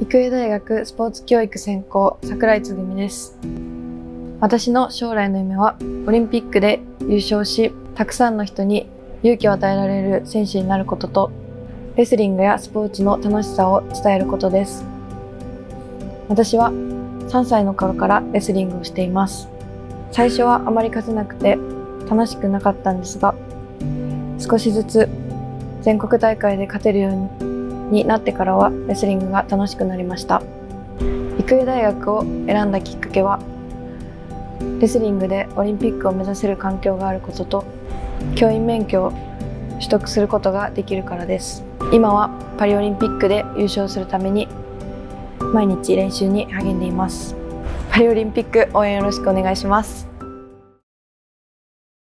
育英大学スポーツ教育専攻櫻井つぐみです。私の将来の夢はオリンピックで優勝し、たくさんの人に勇気を与えられる選手になることと、レスリングやスポーツの楽しさを伝えることです。私は3歳の頃からレスリングをしています。最初はあまり勝てなくて楽しくなかったんですが、少しずつ全国大会で勝てるようになってからはレスリングが楽しくなりました。育英大学を選んだきっかけは、レスリングでオリンピックを目指せる環境があることと、教員免許を取得することができるからです。今はパリオリンピックで優勝するために毎日練習に励んでいます。パリオリンピック応援よろしくお願いします。